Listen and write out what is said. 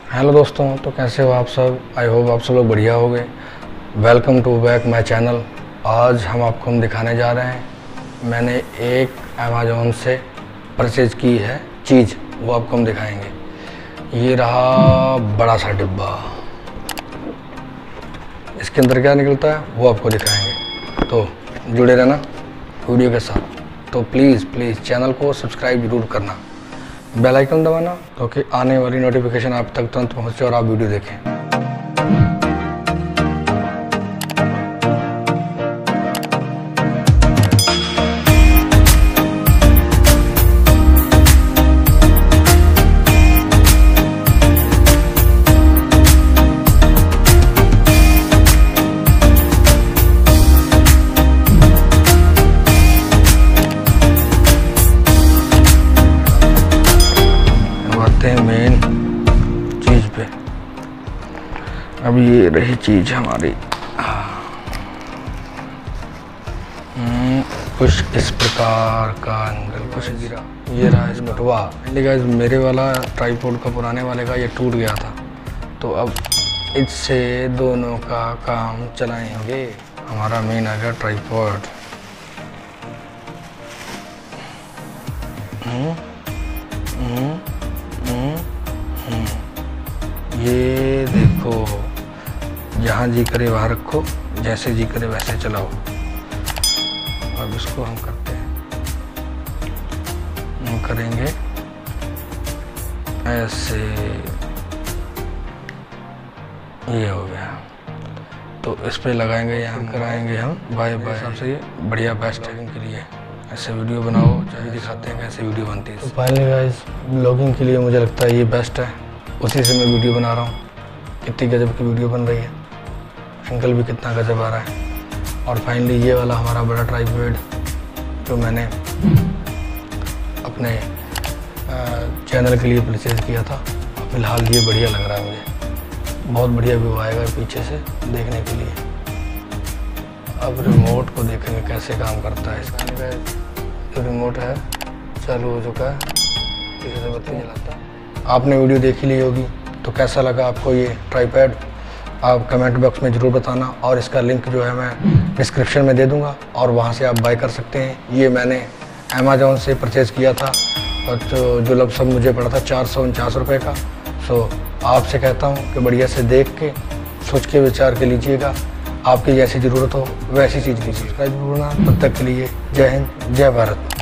Hello दोस्तों, तो कैसे हो आप सब। आई होप आप सब लोग बढ़िया हो गए। Welcome to back my channel. आज हम दिखाने जा रहे हैं, मैंने एक अमेज़ॉन से परचेज की है चीज़, वो आपको हम दिखाएंगे। ये रहा बड़ा सा डिब्बा, इसके अंदर क्या निकलता है वो आपको दिखाएंगे, तो जुड़े रहना वीडियो के साथ। तो प्लीज़ चैनल को सब्सक्राइब जरूर करना, बेल आइकन दबाना, क्योंकि आने वाली नोटिफिकेशन आप तक तुरंत पहुंचे और आप वीडियो देखें। मेन चीज पे, अब ये रही चीज हमारी। कुछ इस प्रकार का अंदर कुछ गिरा, ये रहा इस बटवा। गाइस, मेरे वाला ट्राइपॉड का पुराने वाले का ये टूट गया था, तो अब इससे दोनों का काम चलाएंगे। हमारा मेन आ गया ट्राइपॉड। ये देखो, जहाँ जी करे वहाँ रखो, जैसे जी करे वैसे चलाओ। अब इसको हम करते हैं, हम करेंगे ऐसे। ये हो गया, तो इस पे लगाएंगे, यहाँ कराएंगे हम बाय बाय। सबसे ये बढ़िया बेस्ट है के लिए। ऐसे वीडियो बनाओ, चाहे दिखाते हैं कैसे वीडियो बनती है। तो फाइनली गाइस, ब्लॉगिंग के लिए मुझे लगता है ये बेस्ट है, उसी से मैं वीडियो बना रहा हूँ। कितनी गजब की वीडियो बन रही है, एंगल भी कितना गजब आ रहा है। और फाइनली ये वाला हमारा बड़ा ट्राइपॉड जो मैंने अपने चैनल के लिए परचेज किया था, फिलहाल ये बढ़िया लग रहा है मुझे। बहुत बढ़िया व्यू आएगा पीछे से देखने के लिए। अब रिमोट को देखेंगे कैसे काम करता है इसका। जो रिमोट है चालू हो चुका है, किसी से बत्ती जलाता है। आपने वीडियो देखी ली होगी, तो कैसा लगा आपको ये ट्राइपॉड, आप कमेंट बॉक्स में ज़रूर बताना। और इसका लिंक जो है मैं डिस्क्रिप्शन में दे दूंगा, और वहाँ से आप बाय कर सकते हैं। ये मैंने अमेज़ॉन से परचेज़ किया था, और जो लमसम मुझे पड़ा था 449 रुपये का। सो आपसे कहता हूँ कि बढ़िया से देख के सोच के विचार के लीजिएगा। आपकी जैसी ज़रूरत हो वैसी चीज़ लीजिए। तब तक के लिए जय हिंद, जय भारत।